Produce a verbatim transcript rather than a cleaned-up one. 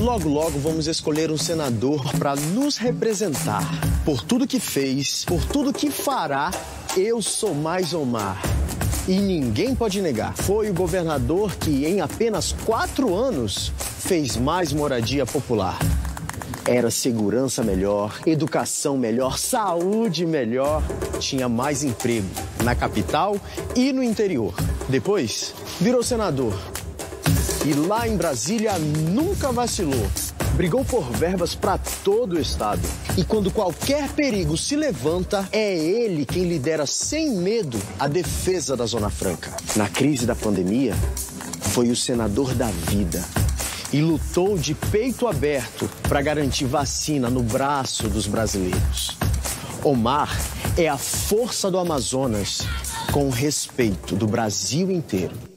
Logo, logo vamos escolher um senador para nos representar. Por tudo que fez, por tudo que fará, eu sou mais Omar. E ninguém pode negar, foi o governador que em apenas quatro anos fez mais moradia popular. Era segurança melhor, educação melhor, saúde melhor, tinha mais emprego na capital e no interior. Depois, virou senador. E lá em Brasília nunca vacilou. Brigou por verbas para todo o estado. E quando qualquer perigo se levanta, é ele quem lidera sem medo a defesa da Zona Franca. Na crise da pandemia, foi o senador da vida. E lutou de peito aberto para garantir vacina no braço dos brasileiros. Omar é a força do Amazonas com o respeito do Brasil inteiro.